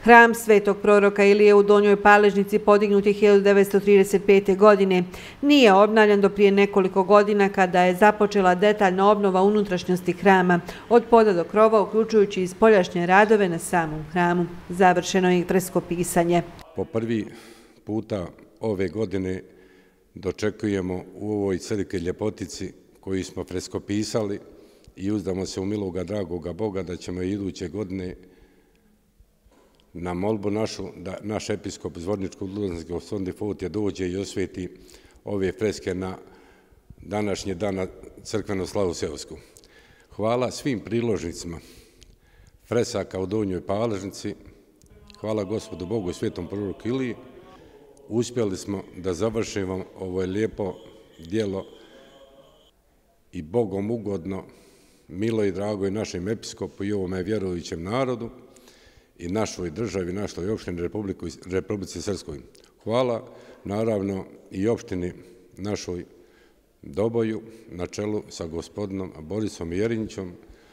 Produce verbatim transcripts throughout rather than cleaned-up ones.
Hram Svetog proroka Ilije u Donjoj Paležnici podignut je hiljadu devetsto trideset pete. godine. Nije obnavljan do prije nekoliko godina kada je započela detaljna obnova unutrašnjosti hrama, od poda do krova, uključujući i spoljašnje radove na samom hramu. Završeno je i freskopisanje. Po prvi puta ove godine dočekujemo u ovoj crkvi ljepotici koju smo freskopisali i uzdamo se u miloga dragoga Boga da ćemo iduće godine na molbu našu da naš episkop Zvorničko-Ludanski gospodin Difotije dođe i osvijeti ove freske na današnji dan na crkvenu slavu seosku. Hvala svim priložnicima fresaka u Donjoj Paležnici, hvala Gospodu Bogu i Svetom proroku Iliji. Uspjeli smo da završimo ovo lijepo djelo i Bogom ugodno, milo i drago i našem episkopu i ovome vjerujućem narodu i našoj državi, našoj opštini Republici Srpskoj. Hvala naravno i opštini našoj Doboju na čelu sa gospodinom Borisom Jerinjićom,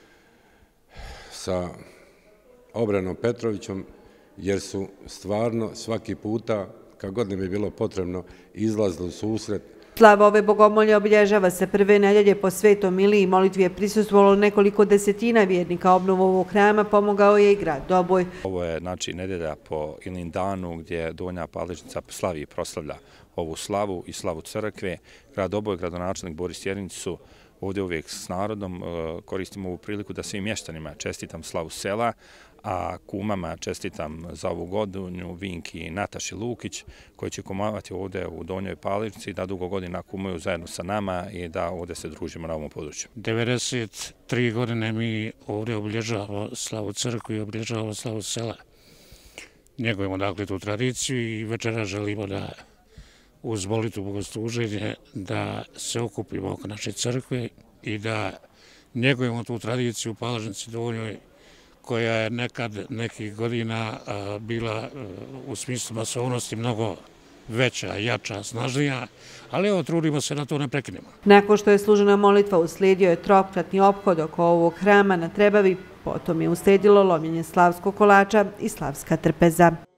sa Obranom Petrovićom, jer su stvarno svaki puta, kad god nam je bilo potrebno, izlazili u susret. Slava ove bogomolje obilježava se prve nedelje po Svetom Iliji. Molitvi je prisustvovalo nekoliko desetina vjernika. Obnovu ovog hrama pomogao je i grad Doboj. Ovo je znači nedelja po Ilin danu gdje Donja Paležnica slavi i proslavlja ovu slavu i slavu crkve. Grad Doboj, gradonačelnik Boris Jerinjić su ovdje uvijek s narodom. Koristimo ovu priliku da svim mještanima čestitam slavu sela, a kumama čestitam za ovu godinu Vinki Nataši Lukić, koji će kumovati ovdje u Donjoj Paležnici, da dugo godina kumuju zajedno sa nama i da ovdje se družimo na ovom području. devedeset tri godine mi ovdje obilježavamo slavu crkve i obilježavamo slavu sela. Njegujemo dakle tu tradiciju i večera želimo da uz molitvu bogosluženje da se okupimo oko naše crkve i da njegujemo tu tradiciju u Paležnici Donjoj, koja je nekad nekih godina bila u smislu masovnosti mnogo veća, jača, snažnija, ali evo trudimo se da to ne prekinemo. Nakon što je služena molitva, uslijedio je trokratni ophod oko ovog hrama na Trebavi, potom je uslijedilo lomljenje slavskog kolača i slavska trpeza.